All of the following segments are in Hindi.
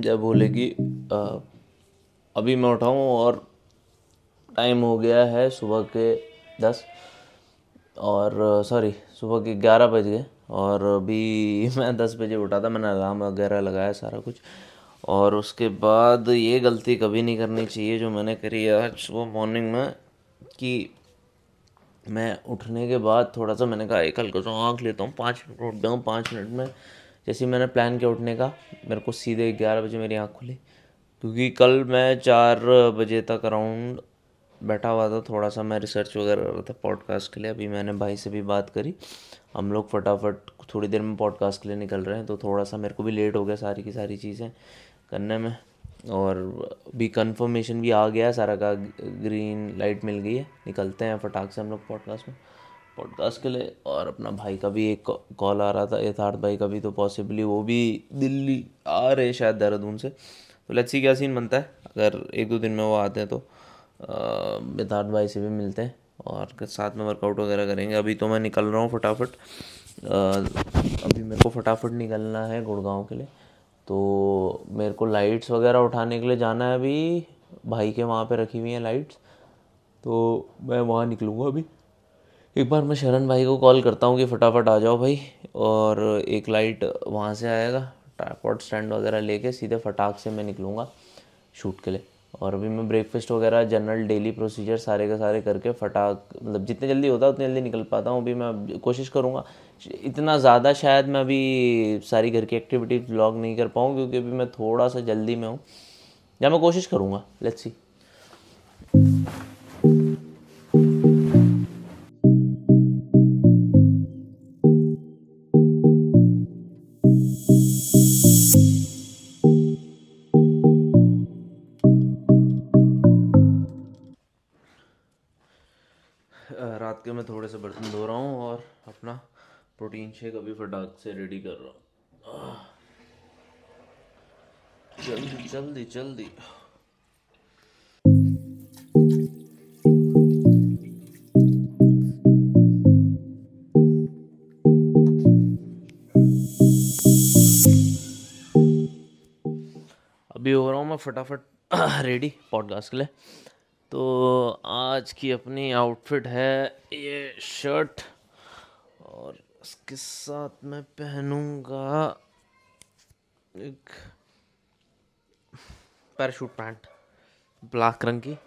जय भोले की अभी मैं उठा हूँ और टाइम हो गया है सुबह के 10 और सॉरी सुबह के 11 बज गए। और अभी मैं 10 बजे उठा था, मैंने अलार्म वगैरह लगाया सारा कुछ। और उसके बाद ये गलती कभी नहीं करनी चाहिए जो मैंने करी आज सुबह मॉर्निंग में, कि मैं उठने के बाद थोड़ा सा मैंने कहा एक हल्का सा आँख लेता हूँ, 5 मिनट उठ जाऊँ। 5 मिनट में जैसे ही मैंने प्लान किया उठने का, मेरे को सीधे 11 बजे मेरी आँख खुली। क्योंकि कल मैं 4 बजे तक अराउंड बैठा हुआ था, थोड़ा सा मैं रिसर्च वगैरह कर रहा था पॉडकास्ट के लिए। अभी मैंने भाई से भी बात करी, हम लोग फटाफट थोड़ी देर में पॉडकास्ट के लिए निकल रहे हैं। तो थोड़ा सा मेरे को भी लेट हो गया सारी की सारी चीज़ें करने में। और भी कंफर्मेशन भी आ गया है सारा का, ग्रीन लाइट मिल गई है, निकलते हैं फटाक से हम लोग पॉडकास्ट के लिए। और अपना भाई का भी एक कॉल आ रहा था, यथार्थ भाई का भी, तो पॉसिबली वो भी दिल्ली आ रहे शायद देहरादून से। तो लेट्स सी क्या सीन बनता है। अगर 1-2 दिन में वो आते हैं तो यथार्थ भाई से भी मिलते हैं और साथ में वर्कआउट वगैरह करेंगे। अभी तो मैं निकल रहा हूँ फटाफट। अभी मेरे को फटाफट निकलना है गुड़गांव के लिए। तो मेरे को लाइट्स वगैरह उठाने के लिए जाना है। अभी भाई के वहाँ पे रखी हुई हैं लाइट्स, तो मैं वहाँ निकलूँगा अभी। एक बार मैं शरण भाई को कॉल करता हूँ कि फटाफट आ जाओ भाई। और एक लाइट वहाँ से आएगा, ट्राइपॉड स्टैंड वगैरह लेके सीधे फटाक से मैं निकलूँगा शूट के लिए। और अभी मैं ब्रेकफास्ट वगैरह जनरल डेली प्रोसीजर सारे के सारे करके फटाक, मतलब जितने जल्दी होता है उतनी जल्दी निकल पाता हूँ। अभी मैं कोशिश करूँगा, इतना ज़्यादा शायद मैं अभी सारी घर की एक्टिविटी व्लॉग नहीं कर पाऊँ, क्योंकि अभी मैं थोड़ा सा जल्दी में हूँ। या मैं कोशिश करूँगा, लेट्स सी। रात के मैं थोड़े से बर्तन धो रहा हूँ और अपना प्रोटीन शेक अभी फटाक से रेडी कर रहा हूँ। जल्दी जल्दी जल्दी। अभी हो रहा हूँ मैं फटाफट रेडी पॉडकास्ट के लिए। तो आज की अपनी आउटफिट है ये शर्ट, और इसके साथ मैं पहनूंगा एक पैराशूट पैंट ब्लैक रंग की।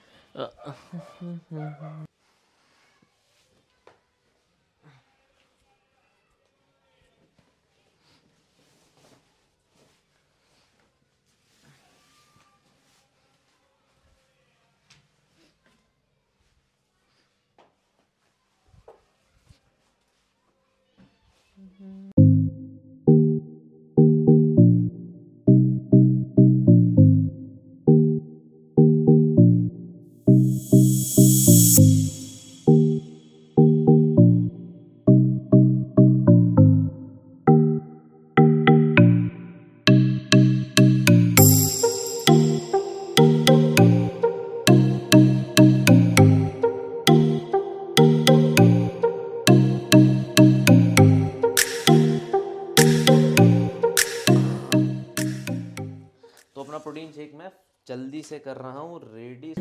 तो अपना प्रोटीन शेक मैं जल्दी से कर रहा हूँ रेडी।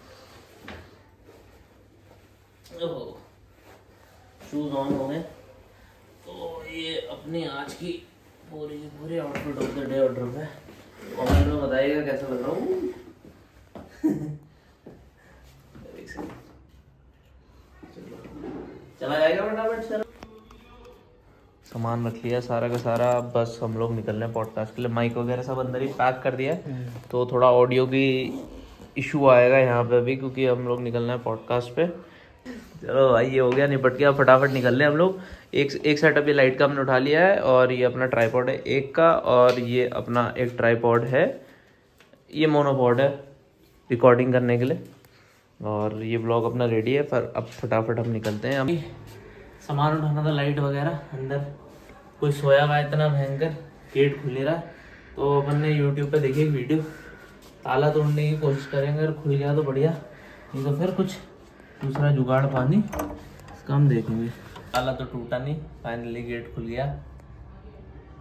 शूज ऑन हो गए, तो ये अपनी आज की पूरी outfit of the day order है। कमेंट में बताइएगा कैसा लग रहा हूँ। चला जाएगा फटाफट सर। सामान रख लिया सारा का सारा, बस हम लोग निकल रहे हैं पॉडकास्ट के लिए। माइक वगैरह सब अंदर ही पैक कर दिया है, तो थोड़ा ऑडियो की इशू आएगा यहाँ पे अभी, क्योंकि हम लोग निकलना है पॉडकास्ट पे। चलो भाई ये हो गया, निपट गया, फटाफट निकल रहे हैं हम लोग। एक सेटअप ये लाइट का हमने उठा लिया है, और ये अपना ट्राइपॉड है एक का, और ये अपना एक ट्राइपॉड है, ये मोनोपॉड है रिकॉर्डिंग करने के लिए। और ये ब्लॉग अपना रेडी है, पर अब फटाफट हम निकलते हैं। अभी सामान उठाना था, लाइट वगैरह, अंदर कोई सोया हुआ इतना भयंकर, गेट खुल नहीं रहा। तो अपन ने यूट्यूब पे देखी एक वीडियो, ताला तोड़ने की कोशिश करेंगे, अगर खुल गया तो बढ़िया, नहीं तो फिर कुछ दूसरा जुगाड़ पानी इसका हम देखेंगे। ताला तो टूटा नहीं, फाइनली गेट खुल गया।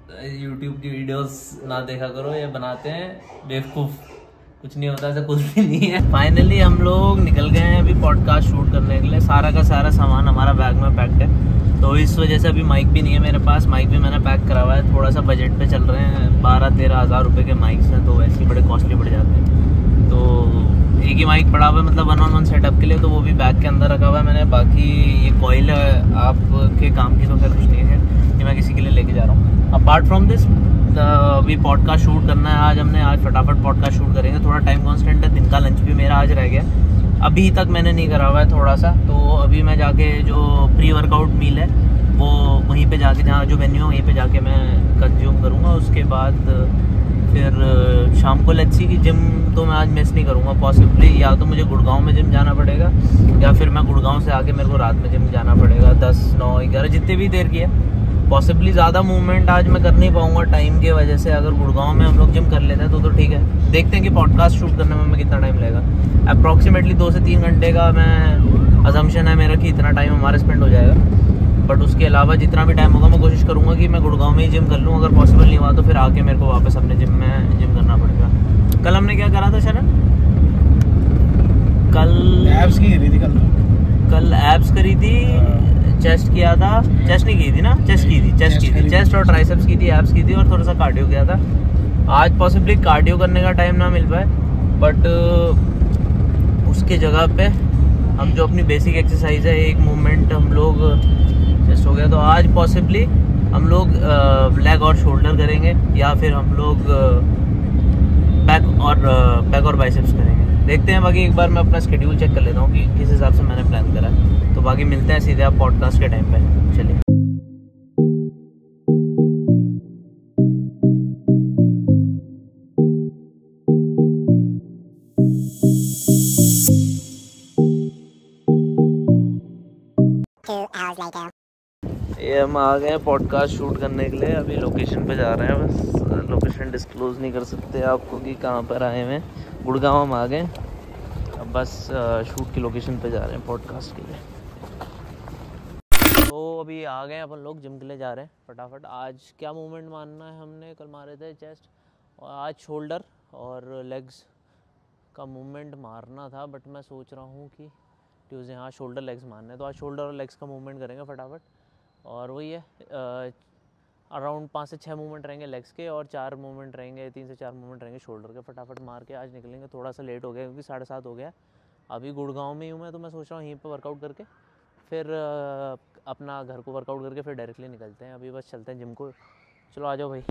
यूट्यूब की वीडियोस ना देखा करो, ये बनाते हैं बेवकूफ़, कुछ नहीं होता, ऐसा कुछ भी नहीं है। फाइनली हम लोग निकल गए हैं अभी पॉडकास्ट शूट करने के लिए। सारा का सारा सामान हमारा बैग में पैक्ड है, तो इस वजह से अभी माइक भी नहीं है मेरे पास। माइक भी मैंने पैक करा हुआ है, थोड़ा सा बजट पे चल रहे हैं, 12-13 हज़ार रुपये के माइक्स हैं, तो वैसे ही बड़े कॉस्टली पड़ जाते हैं। तो एक ही माइक पड़ा हुआ है, मतलब 1-on-1 सेटअप के लिए, तो वो भी बैग के अंदर रखा हुआ है मैंने। बाकी ये कॉइल आपके काम की तो खैर कुछ नहीं है, ये मैं किसी के लिए लेके जा रहा हूँ। अपार्ट फ्रॉम दिस अभी पॉडकास्ट शूट करना है आज फटाफट पॉडकास्ट शूट करेंगे। थोड़ा टाइम कॉन्स्टेंट है, दिन का लंच भी मेरा आज रह गया, अभी तक मैंने नहीं करा हुआ है थोड़ा सा। तो अभी मैं जाके जो प्री वर्कआउट मील है वो वहीं पे जाके, जहाँ जो वेन्यू है वहीं पे जाके मैं कंज्यूम करूँगा। उसके बाद फिर शाम को लेट्स सी की जिम तो मैं आज मिस नहीं करूँगा पॉसिबली, या तो मुझे गुड़गांव में जिम जाना पड़ेगा, या फिर मैं गुड़गांव से आके मेरे को रात में जिम जाना पड़ेगा 10, 9, 11 जितने भी देर की है। पॉसिबली ज़्यादा मूवमेंट आज मैं कर नहीं पाऊँगा टाइम की वजह से। अगर गुड़गांव में हम लोग जिम कर लेते हैं तो ठीक है। देखते हैं कि पॉडकास्ट शूट करने में कितना टाइम लगेगा। अप्रॉक्सीमेटली 2 से 3 घंटे का मैं अजम्पशन है मेरा कि इतना टाइम हमारा स्पेंड हो जाएगा। बट उसके अलावा जितना भी टाइम होगा मैं कोशिश करूँगा कि मैं गुड़गांव में ही जिम कर लूँ। अगर पॉसिबल नहीं हुआ तो फिर आके मेरे को वापस अपने जिम करना पड़ेगा। कल हमने क्या करा था शरण? कल एब्स की करी थी, कल एब्स करी थी, चेस्ट किया था, चेस्ट नहीं की थी ना, चेस्ट और ट्राइसेप्स की थी, एब्स की थी, और थोड़ा सा कार्डियो किया था। आज पॉसिबली कार्डियो करने का टाइम ना मिल पाए, बट उसके जगह पे हम जो अपनी बेसिक एक्सरसाइज है, एक मूवमेंट हम लोग चेस्ट हो गया, तो आज पॉसिबली हम लोग लेग और शोल्डर करेंगे, या फिर हम लोग बैक और बाइसेप्स करेंगे। देखते हैं। बाकी एक बार मैं अपना शेड्यूल चेक कर लेता हूँ कि किस हिसाब से मैंने प्लान करा है। तो बाकी मिलते हैं सीधे आप पॉडकास्ट के टाइम पे। चलिए। ये हम आ गए हैं पॉडकास्ट शूट करने के लिए। अभी लोकेशन पे जा रहे हैं, बस लोकेशन डिस्क्लोज़ नहीं कर सकते आपको कि कहाँ पर आए हुए हैं। गुड़गांव हम आ गए, अब बस शूट की लोकेशन पे जा रहे हैं पॉडकास्ट के लिए। तो अभी आ गए अपन लोग, जिम के लिए जा रहे हैं फटाफट। आज क्या मूवमेंट मारना है, हमने कल मारे थे चेस्ट, और आज शोल्डर और लेग्स का मूवमेंट मारना था, बट मैं सोच रहा हूँ कि ट्यूसडे हाँ शोल्डर लेग्स मारने हैं, तो आज शोल्डर और लेग्स का मूवमेंट करेंगे फटाफट। और वही है, अराउंड 5 से 6 मूवमेंट रहेंगे लेग्स के, और 4 मूवमेंट रहेंगे, 3 से 4 मूवमेंट रहेंगे शोल्डर के। फटाफट मार के आज निकलेंगे। थोड़ा सा लेट हो गया क्योंकि 7:30 हो गया। अभी गुड़गांव में ही हूँ मैं, तो मैं सोच रहा हूँ यहीं पे वर्कआउट करके फिर अपना घर को वर्कआउट करके फिर डायरेक्टली निकलते हैं। अभी बस चलते हैं जिम को। चलो आ जाओ भाई।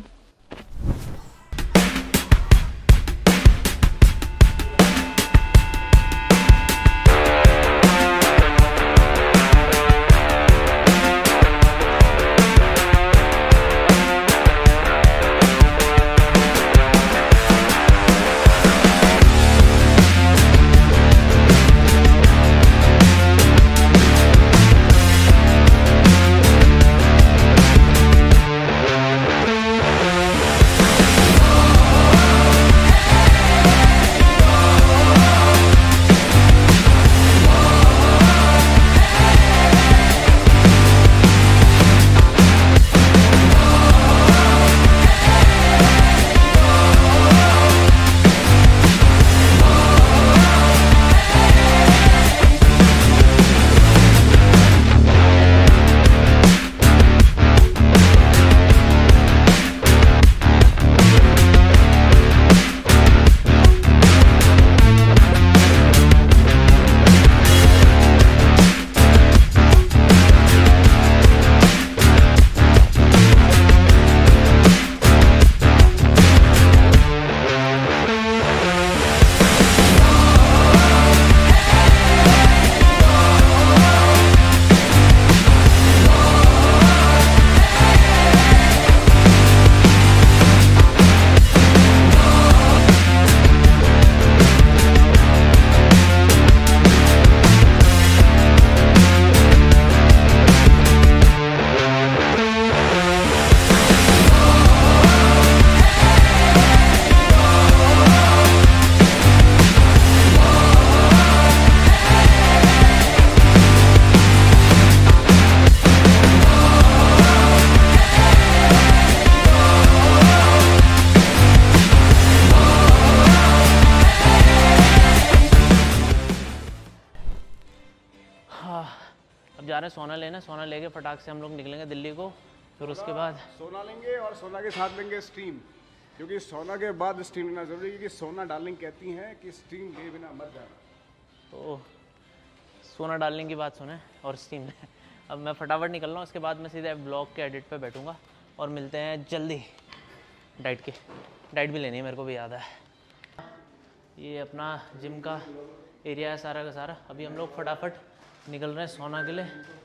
जा रहे हैं सोना लेना, सोना लेके फटाक से हम लोग निकलेंगे दिल्ली को। फिर उसके बाद सोना लेंगे और सोना के साथ लेंगे स्टीम, क्योंकि सोना के बाद स्टीम लेना जरूरी है, क्योंकि सोना डार्लिंग कहती हैं कि स्टीम ले बिना मत जाना। तो सोना डालने की बात सुने और स्टीम लें। अब मैं फटाफट निकल रहा हूँ, उसके बाद मैं सीधे ब्लॉग के एडिट पे बैठूँगा और मिलते हैं जल्दी। डाइट भी लेनी है मेरे को भी याद है। ये अपना जिम का एरिया है सारा का सारा। अभी हम लोग फटाफट निकल रहे हैं सोना के लिए।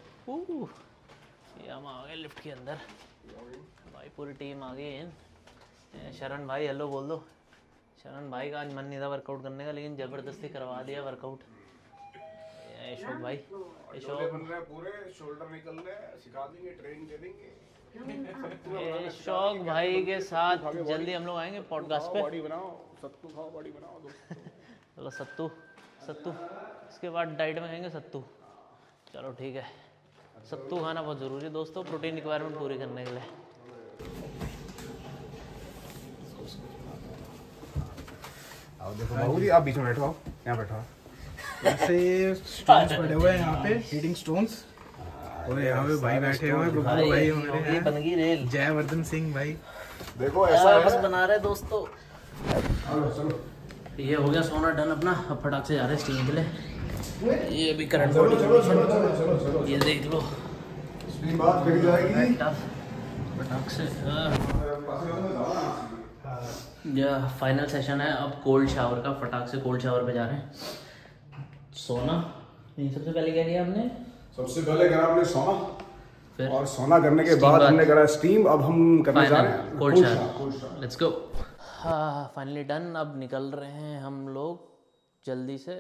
ये हम आ गए लिफ्ट के अंदर, भाई पूरी टीम आ गई है। शरण भाई हेलो बोल दो। शरण भाई का आज मन नहीं था वर्कआउट करने का, लेकिन ज़बरदस्ती करवा दिया वर्कआउट। अशोक भाई, अशोक बन रहे हैं पूरे, शोल्डर निकल रहे हैं, सिखा देंगे, ट्रेनिंग दे देंगे। अशोक भाई के साथ जल्दी हम लोग आएंगे पॉडकास्ट पे। बॉडी बनाओ, सत्तू खाओ, बॉडी बनाओ दोस्तों। चलो सत्तू इसके बाद डाइट में खाएंगे सत्तू। चलो ठीक है, सत्तू खाना बहुत ज़रूरी है दोस्तों, प्रोटीन रिक्वायरमेंट पूरी करने के लिए। आओ देखो बाबू जी, आप बीच में बैठो, यहाँ बैठो। ऐसे स्टोन्स पड़े हुए हैं यहाँ पे, हीटिंग स्टोन्स। और यहाँ पे भाई बैठे हुए हैं, बब्बू भाई हमारे हैं, बन गई रेल। जयवर्धन सिंह भाई। देखो ऐसा बस बना रहे दोस्तों। ये हो गया सोना डन अपना। अब फटाक से जा रहे हैं स्टीम के लिए। ये भी करंट बॉडी कंडीशन, ये देख लो बात करी जाएगी फटाक से। यह फाइनल सेशन है अब कोल्ड शावर का। फटाक से कोल्ड शावर पे जा रहे हैं। सोना नहीं, सबसे पहले क्या किया हमने? सबसे पहले करा हमने सोना, फिर और सोना करने के बाद हमने करा स्टीम। अब हम करने जा रहे हैं कोल्ड शावर। Let's go. हाँ फाइनली डन। अब निकल रहे हैं हम लोग जल्दी से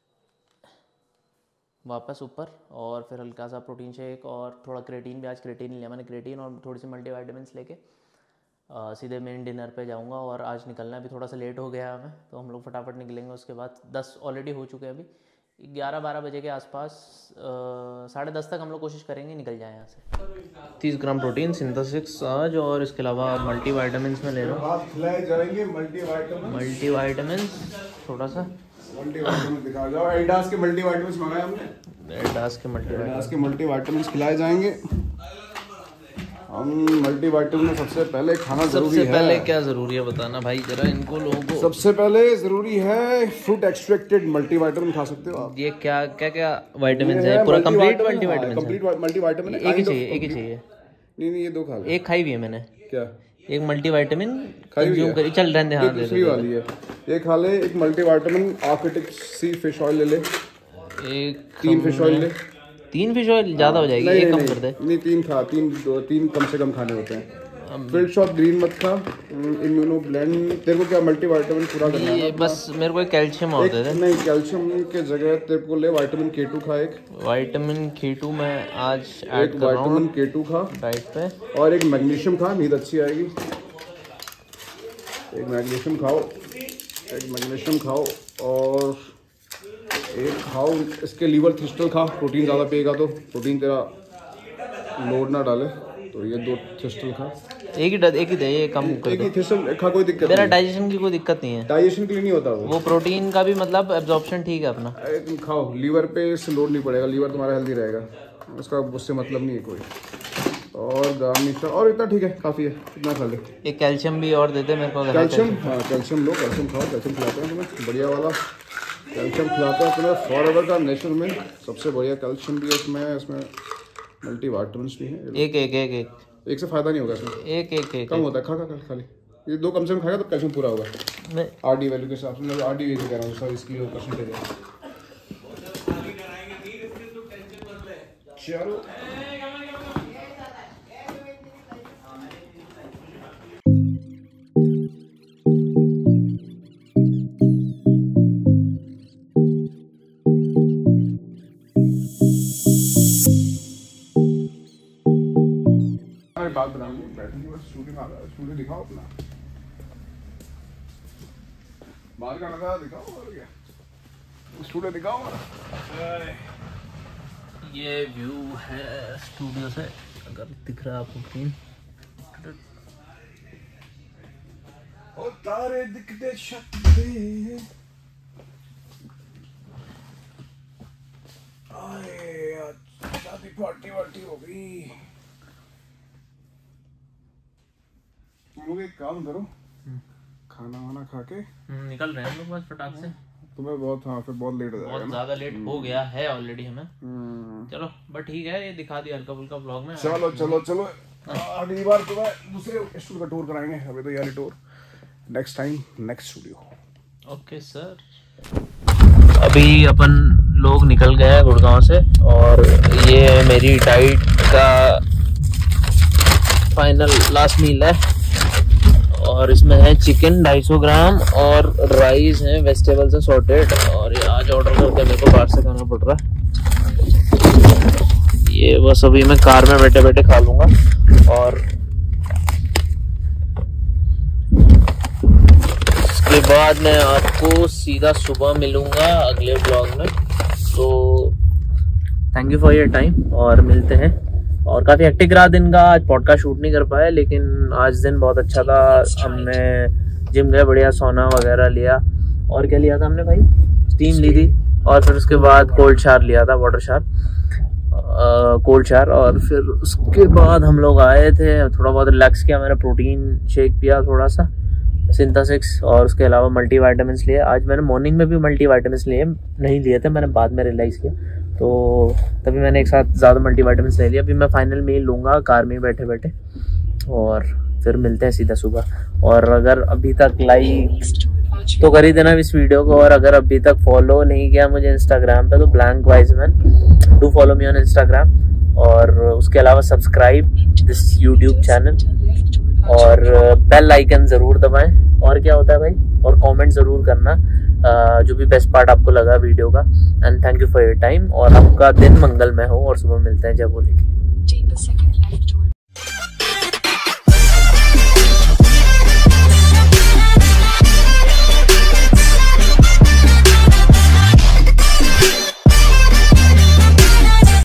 वापस ऊपर, और फिर हल्का सा प्रोटीन शेक और थोड़ा क्रेटीन भी। आज क्रेटीन लिया मैंने, क्रेटीन और थोड़ी सी मल्टीविटामिन्स लेके सीधे मेन डिनर पे जाऊंगा। और आज निकलना भी थोड़ा सा लेट हो गया हमें, तो हम लोग फटाफट निकलेंगे। उसके बाद 10 ऑलरेडी हो चुके हैं, अभी 11-12 बजे के आसपास, 10:30 तक हम लोग कोशिश करेंगे निकल जाए यहाँ से। 30 ग्राम प्रोटीन सिंथेसिस आज, और इसके अलावा मल्टीविटामिन्स में ले रहा हूँ। हाथ खिलाए जाएंगे मल्टीविटामिन्स थोड़ा सा मल्टीविटामिन दिखा जाओ। एडिडास के मल्टीविटामिन्स मंगाए हमने, एडिडास के मल्टीविटामिन्स खिलाए जाएंगे। हम मल्टीविटामिन में सबसे पहले खाना जरूरी है। सबसे पहले क्या जरूरी है बताना भाई जरा इनको लोगों को। सबसे पहले जरूरी है फ्रूट एक्सट्रैक्टेड मल्टीविटामिन खा सकते हो आप। ये क्या विटामिन है? पूरा कंप्लीट मल्टीविटामिन, कंप्लीट मल्टीविटामिन। एक ही चाहिए। नहीं ये 2 खा ले। एक खाई हुई है मैंने। क्या? एक मल्टीविटामिन कंज्यूम करी, चल रहने दे। हाँ दूसरी वाली है, ये खा ले। एक multivitamin arctic sea fish oil ले ले। एक 3 फिश ऑयल ले। 3 फिश ऑयल ज़्यादा हो जाएगी, एक कम कर दे। नहीं 3 खा, 3 कम से कम खाने होते हैं। फिल्ड शॉप ग्रीन मत खा, इम्यूनो ब्लेंड। तेरे को क्या मल्टीविटामिन पूरा करना है? बस मेरे को एक कैल्शियम और दे दे। नहीं, कैल्शियम के जगह तेरे को ले विटामिन K2 खा। एक विटामिन K2 मैं आज ऐड कर रहा हूँ। विटामिन K2 खा डाइट पे। और एक मैग्नीशियम खा, नींद अच्छी आएगी। एक मैग्नीशियम खाओ, और एक खाओ इसके लीवर थ्रिस्टल खा। प्रोटीन ज़्यादा पिएगा तो प्रोटीन तेरा लोड ना डाले, तो ये 2 थ्रिस्टल खा। एक ही दे, ये कम कर। एक ही थ्रिस्टल खा, कोई दिक्कत नहीं। मेरा डाइजेशन की कोई दिक्कत नहीं है। डाइजेशन के लिए नहीं होता वो प्रोटीन का भी मतलब एब्जॉर्प्शन ठीक है अपना। तुम खाओ, लीवर पे इससे लोड नहीं पड़ेगा, लीवर तुम्हारा हेल्दी रहेगा, उसका उससे मतलब नहीं है कोई। और गार्निशर और इतना ठीक है, काफ़ी है, इतना खा ले। एक कैल्शियम भी और देते मेरे को। कैल्शियम? हाँ कैल्शियम लो, कैल्शियम खाओ। कैल्शियम खिलाते हैं तुम्हें, बढ़िया वाला कैल्शियम खिलाते हैं तुम्हें। फॉरएवर का नेचुरल में सबसे बढ़िया कैल्शियम भी है इसमें मल्टीविटामिन्स भी हैं। एक से फ़ायदा नहीं होगा इसमें, एक कम होता है। खा खाली ये 2 कम से कम खाएगा तो कैल्शियम पूरा होगा। RD वैल्यू के हिसाब से, मैं RD वैल्यू कह रहा हूँ, सर इसकी परसेंटेज है। चलो बात बनाऊंगी, बैठूंगी बस। स्टूडियो दिखाओ अपना, बाहर का नजारा दिखाओ, और क्या स्टूडियो दिखाओ। ये व्यू है स्टूडियो से, अगर दिख रहा है आपको क्लीन। ओ तारे दिखते शक्ति आए, शादी पार्टी वार्टी हो गई। तुम लोग एक काम करो, खाना वाना खा के निकल रहे हैं हम लोग बस फटाक से। तुम्हें बहुत, हाँ फिर बहुत लेट हो जाएगा, बहुत ज्यादा लेट हो गया है ऑलरेडी हमें। चलो बट ठीक है, ये दिखा दिया हल्का फुल्का ब्लॉग में। चलो चलो चलो, अगली बार तुम्हें दूसरे स्टूडियो का टूर कराएंगे, अभी तो यार tour next time next studio. Okay sir. अभी अपन लोग निकल गए हैं गुड़गांव से और ये मेरी डाइट का फाइनल लास्ट मील है और इसमें है चिकन 250 ग्राम और राइस है, वेजिटेबल्स है सॉर्टेड, और ये आज ऑर्डर करके मेरे को बाहर से खाना पड़ रहा है। ये बस अभी मैं कार में बैठे बैठे खा लूँगा और उसके बाद मैं आपको सीधा सुबह मिलूँगा अगले ब्लॉग में। तो thank you for your time और मिलते हैं। और काफ़ी हेक्टिक रहा दिन का, आज पॉडकास्ट शूट नहीं कर पाए, लेकिन आज दिन बहुत अच्छा था। हमने जिम गए, बढ़िया सोना वगैरह लिया, और क्या लिया था हमने भाई, स्टीम ली थी, और फिर उसके बाद कोल्ड शावर लिया था, वाटर शावर, कोल्ड शावर, और फिर उसके बाद हम लोग आए थे, थोड़ा बहुत रिलैक्स किया, मैंने प्रोटीन शेक पिया थोड़ा सा सिंथेसिस, और उसके अलावा मल्टीविटामिन्स लिए। आज मैंने मॉर्निंग में भी मल्टीविटामिन्स नहीं लिए थे, मैंने बाद में रियलाइज़ किया, तो तभी मैंने एक साथ ज़्यादा मल्टीविटामिन्स ले लिया। अभी मैं फाइनल मील लूँगा कार में बैठे बैठे और फिर मिलते हैं सीधा सुबह। और अगर अभी तक लाइक तो कर ही देना इस वीडियो को, और अगर अभी तक फॉलो नहीं किया मुझे इंस्टाग्राम पे तो Blank Wiseman, do follow me on Instagram, और उसके अलावा सब्सक्राइब दिस यूट्यूब चैनल और बेल आइकन ज़रूर दबाएं। और क्या होता है भाई, और कमेंट ज़रूर करना जो भी बेस्ट पार्ट आपको लगा वीडियो का। And thank you for your time, और आपका दिन मंगलमय हो, और सुबह मिलते हैं जब बोलेगी।